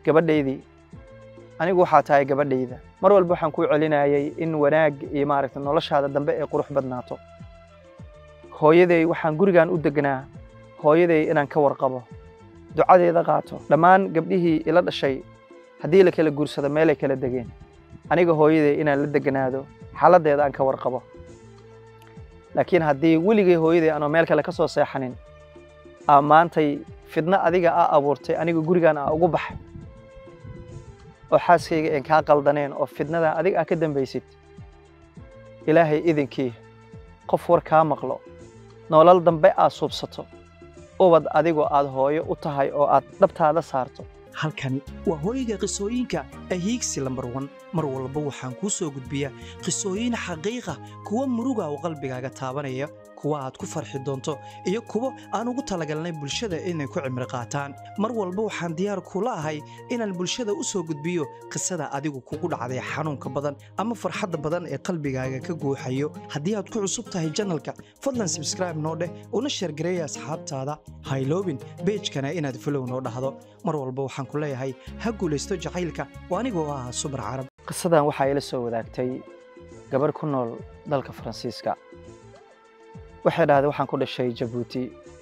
gabadhaydii anigu waxaa tahay gabadhayda mar walba waxaan ku celinayay in wanaag iyo maaragtay noloshaada dambe ee qurux badnaato hooyaday waxaan gurigan u degnaa hooyaday inaan ka warqabo ducadeeda qaato dhammaan gabdhihii ila dhashay haddii la kala guursado meel ay kala degeen aniga hooyaday inaan la deganaado xaaladeeda aan ka warqabo laakiin haddii weligay hooyaday aanoo meel kale ka soo seexanin maantay fidna adiga abuurtay aniga gurigan ugu baxay oo xaaskayga aan kaa qaldaneen oo fidnada adiga ka dambaysid ilaahay idinkii qof war kaa maqlo nolol dambe suubsato ubad adigoo aad hooyo u tahay oo aad dhabtaada saarto halkani waa hooyga qisooyinka ahiigsi lambar 1 mar walba waxaan ku soo gudbiyaa qisooyin xaqiiqa kuwa muruga oo qalbigaaga taabanaya kuwa aad ku farxi doonto iyo kuwa aan ugu talagalnay bulshada inay ku cimri qaataan mar walba waxaan diyaar kula ahay inaan bulshada u soo gudbiyo qisada adigu kugu dhacday xanuunka badan ama farxadda badan ee qalbigaaga ka guuxayo haddii aad ku cusub tahay channelka fadlan subscribe noo dheh una share gareeya asxaabtaada hayloobin page-kana inaad follow noo dhahdo mar walba waxaan ku leeyahay ha guulaysto jacaylka waa anigoo Subar Carab qisadan waxaa ila soo wadaagtay gabar ku nool dalka Faransiiska waxay dhahday waxaan ku dhashay Djibouti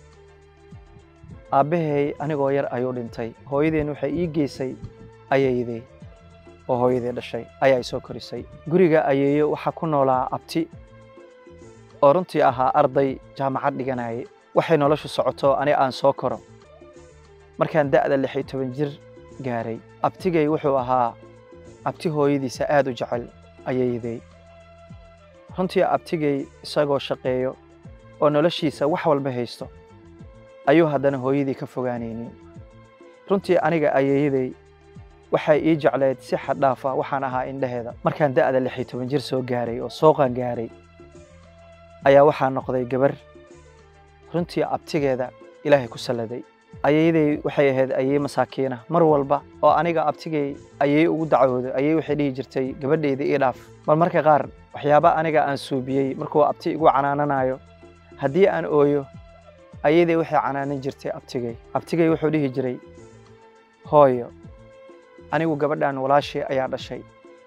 aabahay anigoo yar ayuu dhintay hooyadeen waxay ii geysay ayeeyday oo hooyaday dhashay ayaa soo korisay guriga ayeeyo waxa ku noolaa abti oo runtii ahaa arday jaamacad dhiganay waxay noloshu socoto aan soo koro markaan da'da 16 jir gaaray abtigay wuxuu ahaa abti hooyadiisa aad u jecel ayeeyday runtii abtigay isagoo shaqeeyo oo noloshiisa wax walba haysto ayuu haddana hooyadii ka fogaanaynin runtii aniga ayeeyaday waxay ii jecleed si xad dhaaf ah waxaan ahaa indhaheeda markaan da'da 16 jir soo gaaray oo sooqan gaaray ayaa waxaan noqday gabar runtii abtigeeda ilaahay ku saladay ayeeyaday waxay ahayd ayay masaakiina mar walba oo aniga abtigay ayay ugu dacwooday ayay waxay dhihi jirtay gabadheeda ii dhaaf marka qaar waxyaabo aniga aan suubiyay markuu abti igu canaananayo haddii aan ooyo ayeeyaday waxay canaanan jirtay abtigay wuxuu dhihi jiray hooyo anigu gabadhan walaashay ayaa dhashay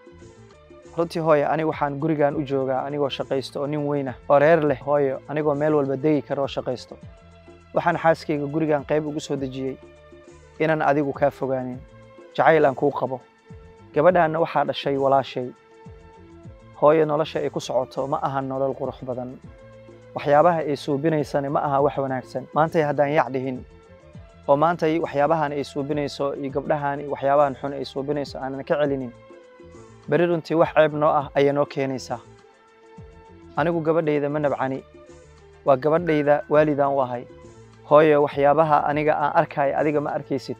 runtii hooyo anigu waxaan gurigan u joogaa anigoo shaqaysto oo nin weyn ah oo reer leh hooyo anigoo meel walba degi karo oo shaqaysto waxaan xaaskayga gurigan qayb ugu soo dejiyay inaan adigu ka fogaanin jacayl aan ku qabo gabadhaana waxaa dhashay walaashay hooyo nolosha ay ku socoto ma aha nolol qurux badan waxyaabaha ay suubinaysana ma aha wax wanaagsan maanta haddaan yacdihin oo maanta waxyaabahan ay suubinayso iyo gabdhahan waxyaabahan xun ay suubinayso aanan ka celinin bari runtii wax ceeb noo ah ayaa noo keenaysaa anigu gabadhayda ma nabcani waa gabadhayda waalidaan u ahay hooyo waxyaabaha aniga aan arkay adiga ma arkaysid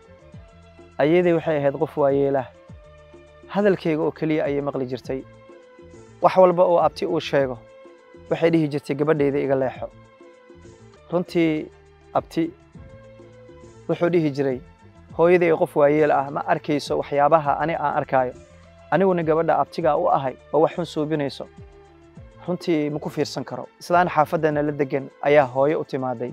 ayeeday waxay ahayd qof waayeela hadalkayga oo kaliya ayay maqli jirtay wax walba oo abti uu sheego waxay dhihi jirtay gabadhayda iga leexo runtii abti wuxuu dhihi jiray hooyaday qof waayeel ah ma arkayso waxyaabaha aan arkayo aniguna gabadha abtiga u ahay oo wax xun suubinayso runtii ma ku fiirsan karo islaan xaafadana la degan ayaa hooyo u timaaday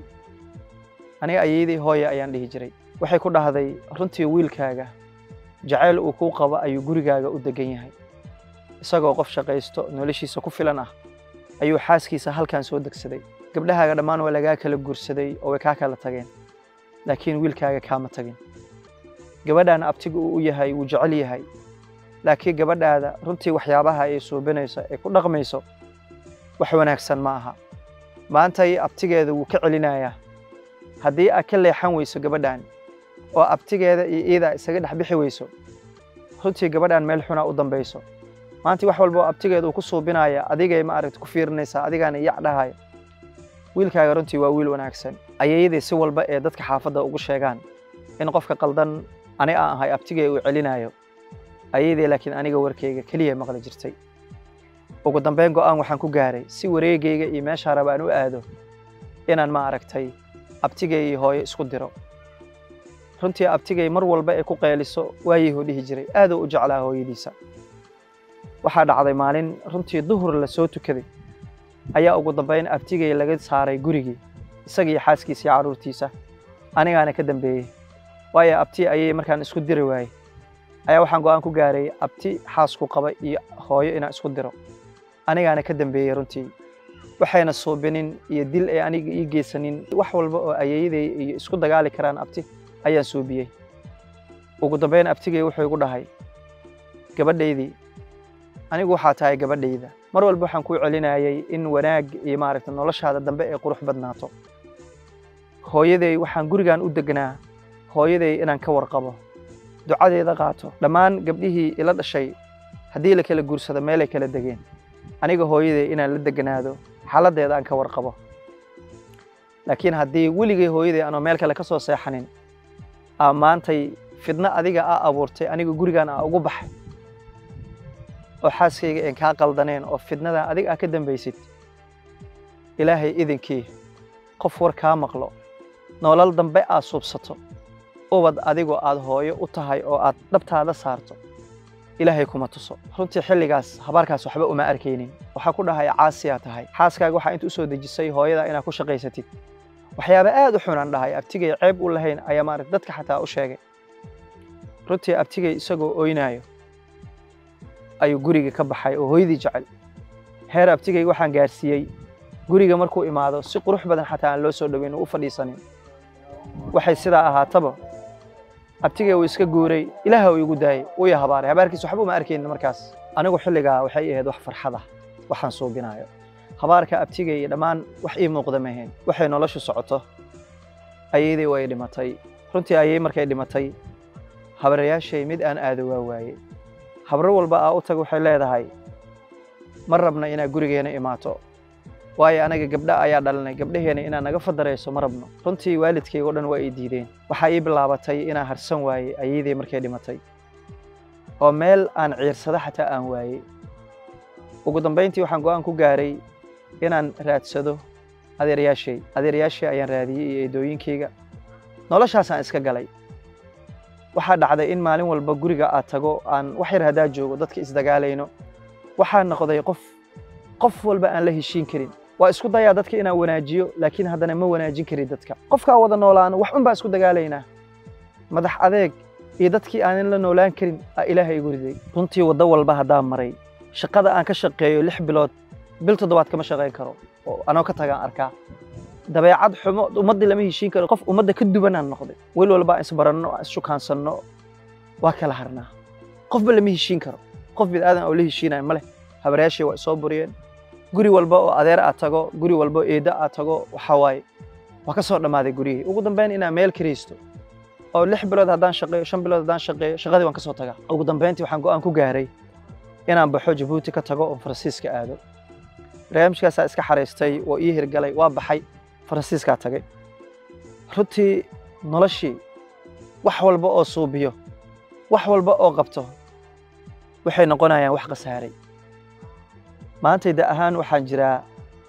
aniga ayeeday hooyo ayaan dhihi jiray waxay ku dhahday runtii wiilkaaga jacayl uu ku qabo ayuu gurigaaga u degan yahay isagoo qof shaqaysto noloshiisa ku filan ah ayuu xaaskiisa halkan soo degsaday gabdhahaaga dhammaan waa laga kala guursaday oo way ka kala tageen laakiin wiilkaaga kaama tagin gabadhan abtiga uu yahay uu jecel yahay laakiin gabadhaada runtii waxyaabaha ay suubinayso ay ku dhaqmayso wax wanaagsan ma aha maanta abtigeeda wuu ka celinayaa haddii aad ka leexan weyso gabadhan oo abtigeeda iyo iyada isaga dhaxbixi weyso runtii gabadhan meel xuna u dambayso maanta wax walba abtigeeda uu ku suubinaya adigay ma aragti ku fiirinaysa adigana yacdahay wiilkaaga runtii waa wiil wanaagsan ayeeyaday si walba ee dadka xaafadda ugu sheegaan in qofka qaldan ani aan ahay abtigay uu celinayo ayeeyaday laakiin aniga warkayga kaliya maqli jirtay ugu dambeyn go'aan waxaan ku gaaray si wareegayga iyo meesha raba aan u aado inaan ma aragtay abtigay iyo hooyo isku diro runtii abtigay mar walba ay ku qeeliso waayuu dhihi jiray aad u jeclaa hooyadiisa waxaa dhacday maalin runtii duhur la soo tukaday ayaa ugu dambeyn abtigay laga saaray gurigii isagii xaaskiisa iyo caruurtiisa anigaana ka dambeeyay waayo abti ayay markaan isku diri waayey ayaa waxaan go'aan ku gaaray abti xaasku qaba iyo hooyo inaan isku diro anigaana ka dambeeyey runtii waxayna suubinin iyo dil ay aniga ii geysanin wax walba oo ayeeyaday iyo isku dagaali karaan abti ayaan suubiyey ugu dambeyn abtigay wuxuu igu dhahay gabadhaydii anigu waxaa tahay gabadhayda mar walba waxaan ku celinayay in wanaag iyo maaragtay noloshaada dambe ay qurux badnaato hooyaday waxaan gurigan u degnaa hooyaday inaan ka warqabo ducadeeda qaato dhammaan gabdhihii ila dhashay haddii la kala guursado meelay kala degeen aniga hooyaday inaan la deganaado xaaladdeeda aan ka warqabo laakiin haddii weligay hooyaday aanoo meel kale ka soo seexanin maantay fidna adiga abuurtay aniga gurigan ugu baxay oo xaaskayga aan kaa qaldaneen oo fidnada adiga ka dambaysid ilaahay idinkii qof war kaa maqlo nolol dambe suubsato ubad adigoo aad hooyo u tahay oo aad dhabtaada saarto ilaahay kuma tuso runtii xilligaas habaarkaas waxba uma arkaynin waxa ku dhahay caasiya tahay xaaskaaga waxa inta u soo dejisay hooyada inaad ku shaqaysatid waxyaabo aad u xunaan dhahay abtigay ceeb u lahayn ayaa maaragtay dadka xataa u sheegay runtii abtigay isagoo ooynaayo ayuu guriga ka baxay oo hooyadii jecel heer abtigay waxaan gaarsiiyey guriga markuu imaado si qurux badan xataa aan loo soo dhaweyn oo u fadhiisanin waxay sidaa ahaataba abtigay uu iska guuray ilaaha uu igu daayay uu ya habaaray habaarkiisa waxba uma arkaynin markaas anigu xilligaa waxay ahayd wax farxad ah waxaan suubinayo habaarka abtigay iyo dhammaan wax ii muuqda ma ahayn waxay noloshu socoto ayeeday way dhimatay runtii ayay markay dhimatay habareyaashay mid aan aado waa waayey habro walba u tag waxay leedahay mar rabna inaa gurigeena imaato waayo anaga gabdha ayaa dhalanay gabdhaheena inaa naga fadareyso ma rabno runtii waalidkayga oo dhan waa ay diideen waxaa ii bilaabatay inaa harsan waayey ayeeday markay dhimatay oo meel aan ciirsada xataa aan waayey ugu dambeyntii waxaan go'aan ku gaaray inaan raadsado adeeryaashay ayaan raadiyey iyo eedooyinkayga noloshaasaan iska galay waxaa dhacday in maalin walba guriga aad tago aan wax yar hadaa joogo dadka isdagaalayno waxaa noqday qof walba aan la heshiin karin waa isku dayaa dadka inaan wanaajiyo laakiin haddana ma wanaajin karin dadka qofka wada noolaan wax un baa isku dagaalaynaa madax adeeg iyo dadkii aanan la noolaan karin ilaahay igu riday runtii waddo walba haddaan maray shaqada aan ka shaqeeyo 6 bilood bil 7 kama shaqayn karo oo anoo ka tagaan arkaa dabeecad xumo ummadii lama heshiin karo qof ummadda ka duwanaan noqday weel walba isbaranno ishukaansanno waa kala harnaa qofba lama heshiin karo qof bid aadan oo la heshiinay male habareyaashay waa soo buriyeen guri walba oo adeer aad tago guri walba oo eeda aad tago waxa waay waa ka soo dhamaaday guriyay ugu dambeyn inaan meel kireysto oo 6 bilood haddaan shaqeeyo 5 bilood haddaan shaqeeyo shaqadii waan ka soo tagaa ugu dambeyntii waxaan go'aan ku gaaray inaan baxo Djibouti ka tago oo Faransiiska aado barnaamijkaas iska xareystay oo ii hirgalay waa baxay Faransiiska tagay runtii noloshii wax walba oo suubiyo wax walba oo qabto waxay noqonayaan wax qasaaray maantayda ahaan waxaan jiraa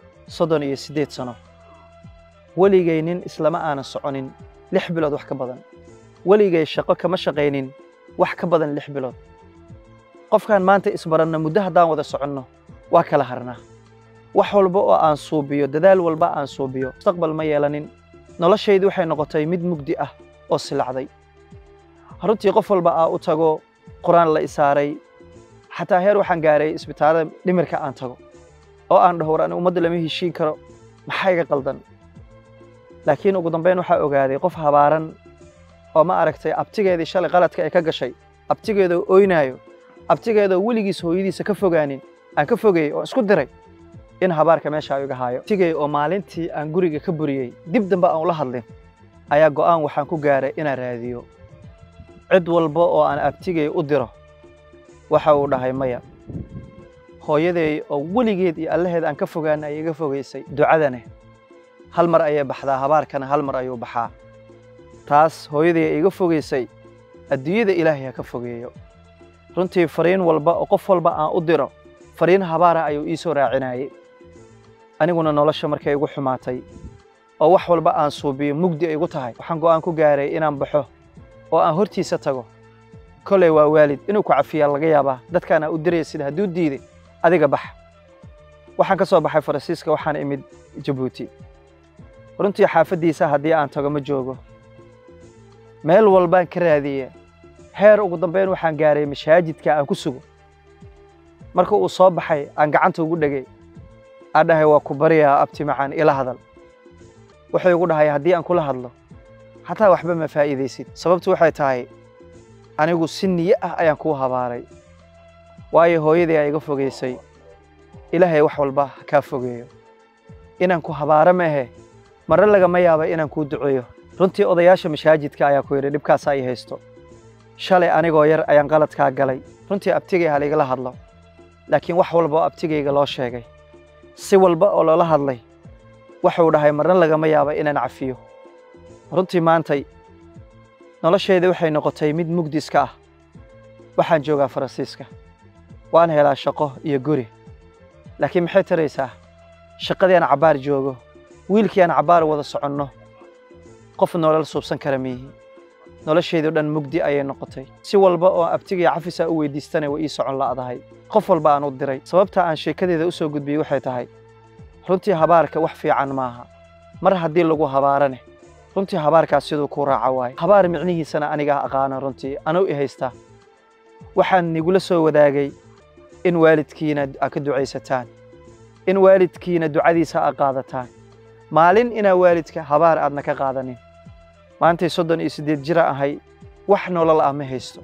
38 sano waligay nin islama aanan soconin 6 bilood wax ka badan waligay shaqo kama shaqeynin wax ka badan 6 bilood qofkan maanta isbaranna muddo haddaan wada soconno waa kala harnaa wax walba oo aan suubiyo dadaal walba aan suubiyo mustaqbal ma yeelanin noloshaydu waxay noqotay mid mugdi ah oo silacday runtii qof walba u tago quraan la isaaray xataa heer waxaan gaaray isbitaalada dhimirka aan tago oo aan dhaho aan ummadda lama heshiin karo maxaa iga qaldan laakiin ugu dambeyn waxa ogaaday qof habaaran oo ma aragtay abtigeedii shalay qaladka ay ka gashay abtigeeda ooynaayo abtigeeda weligiis hooyadiisa ka fogaanin aan ka fogay oo isku diray in habaarka meesha ay uga haayo abtigey oo maalintii aan guriga ka buriyay dib dambe aan ula hadlin ayaa go'aan waxaan ku gaaray inaan raadiyo cid walba oo aan abtigey u diro waxa uu dhahay maya hooyaday oo weligeed iyo allaheed aan ka fogaan ay iga fogeysay ducadane hal mar ayay baxdaa habaarkana hal mar ayuu baxaa taas hooyaday iga fogeysay adduunyada ilaahay ka fogeeyo runtii fariin walba oo qof walba aan u diro fariin habaara ayuu ii soo raacinayay aniguna nolosha markay igu xumaatay oo wax walba aan suubiyo mugdi ay igu tahay waxaan go'aan ku gaaray inaan baxo oo aan hortiisa tago kolay waa waalid inuu ku cafiyaa laga yaabaa dadkaana u diraysid hadduu diiday adiga bax waxaan ka soo baxay Faransiiska waxaan imid Djibouti runtii xaafadiisa haddii aan tago ma joogo meel walbaan ka raadiyey heer ugu dambeyn waxaan gaaray masaajidka aan ku sugo marka uu soo baxay aan gacanta ugu dhagay aan dhahay waa ku bariyaa abti macaan ila hadal wuxuu igu dhahay haddii aan kula hadlo xataa waxba ma faa'iidaysid sababtu waxay tahay anigu si niyo ah ayaan kuu habaaray waayo hooyadii ay iga fogeysay ilaahay wax walba ka fogeeyo inaan ku habaaro ma ahe marna lagama yaabo inaan kuu duceeyo runtii odayaasha masaajidka ayaa ku yidhi dhibkaas ay haysto shalay anigoo yar ayaan qaladkaa galay runtii abtigay hal igala hadlo laakiin wax walba oo abtigayga loo sheegay si walba oo loola hadlay wuxuu dhahay marna lagama yaabo inaan cafiyo runtii maantay nolosheedii waxay noqotay mid mugdiska ah waxaan joogaa Faransiiska waan helaa shaqo iyo guri laakiin maxay taraysaa shaqadii aan cabaar joogo wiilkii aan cabaar wada soconno qof nolol suubsan kara miyi nolosheedu dhan mugdi ayay noqotay si walba oo abtigay cafisa u weydiistanay way ii socon laadahay qof walba aan u diray sababta aan sheekadeeda u soo gudbiyay waxay tahay runtii habaarka wax fiican maaha mar haddii lagu habaarane runtii habaarkaas sidoo ku raaca waay habaar micnihiisana aniga aqaan runtii anuu i haysta waxaan nigula soo wadaagay in waalidkiina ka duceysataan in waalidkiina ducadiisa qaadataan maalin ina waalidka habaar aadna ka qaadanin maanta 38 jir ahay wax nolol ah ma haysto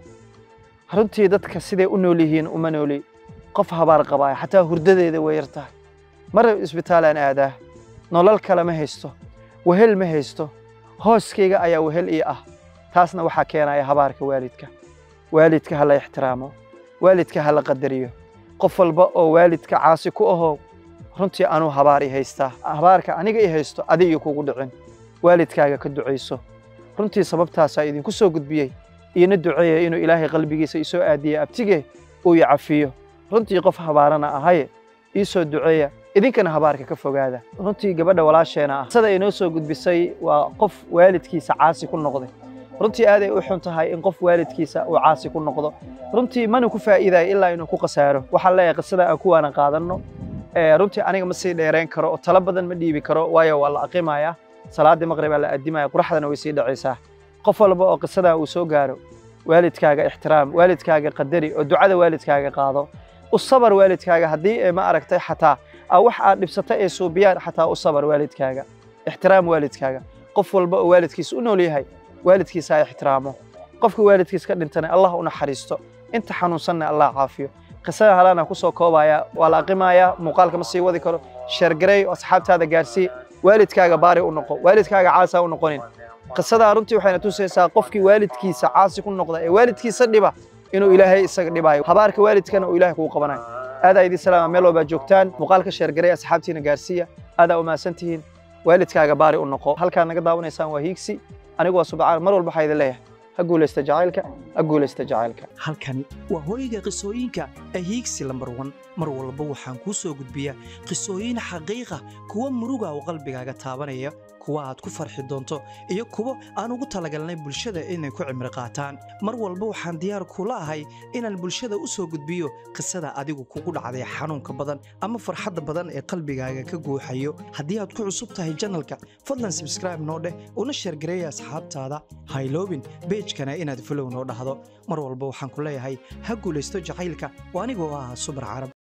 runtii dadka sidee u nool yihiin uma nooli qof habaar qaba xataa hurdadeeda way yartahay mar isbitaal aan aadaa nolol kale ma haysto wehel ma haysto hooskayga ayaa wehel ii ah taasna waxa keenaya habaarka waalidka hala ixtiraamo waalidka hala qadariyo qof walba oo waalidka caasi ku aho runtii aanu habaar i haysta habaarka aniga i haysto adiga kugu dhicin waalidkaaga ka duceyso runtii sababtaas ay idinku soo gudbiyay ina duceeyay inuu ilaahay qalbigiisa isoo aadiyay abtige uu i cafiyo runtii qof habaarana ahay isoo duceeya idinkana habaarka ka fogaada runtii gabadha walaasheena ah sida inoo soo gudbisay waa qof waalidkiisa caasi ku noqday runtii aad ay u xun tahay in qof waalidkiisa uu caasi ku noqdo runtii mana ku faa'iiday ilaa inuu ku qasaaro waxa la qisada aan ku waana qaadano runtii aniga ma sii dheereen karo oo tala badan ma dhiibi karo waayo waa la aqimaya salaada maqrib la adimaya quraxdana way sii dhacaysaa qof walba oo qisada uu soo gaaro waalidkaaga ixtiraam waalidkaaga qadari oo ducada waalidkaaga qaado u sabar waalidkaaga hadii ma aragtay xataa wax aad dhibsatay ee suubiyaan xataa u sabar waalidkaaga ixtiraam waalidkaaga qof walba oo waalidkiisa u nool yahay waalidkiisa ay ixtiraamo qofka waalidkiisa ka dhintana Allah u naxariisto inta xanuunsanna Allah caafiyo qisada halana ku soo koobaya wala aqimaya muuqaalka ma sii wadi karo share garay asxaabtaada gaarsii waalidkaaga baari u noqo waalidkaaga caasa u noqonin qisada runtii waxayna tusaysaa qofkii waalidkiisa caasi ku noqda ee waalidkiisa dhiba inuu ilaahay isaga dhibayo habaarka waalidkana uu ilaahay ku qabanayo aada idin salaam meel walba joogtaan muuqaalka share garay asxaabtiina gaarsiya aada u maasantihiin waalidkaaga baari u noqo halka naga daawanaysaan waa hiigsi anigu subxaan mar walba waxay leeyahay haguuleysta jacaylka halkan waa hooyga qisooyinka hiigsi lambar 1 mar walba waxaan ku soo gudbiyaa qisooyin xaqiiqa kuwa muruga oo qalbigaaga taabanaya kuwa aad ku farxi doonto iyo kuwa aan ugu talagalnay bulshada inay ku cimri qaataan mar walba waxaan diyaar kula ahay inaan bulshada u soo gudbiyo qisada adigu kugu dhacday xanuunka badan ama farxadda badan ee qalbigaaga ka guuxayo haddii aad ku cusub tahay channelka fadlan subscribe noo dheh una share gareey asxaabtaada hayloobin page-kana inaad follow noo dhahdo mar walba waxaan ku leeyahay ha guuleysto jacaylka waa anigoo ah Subar Carab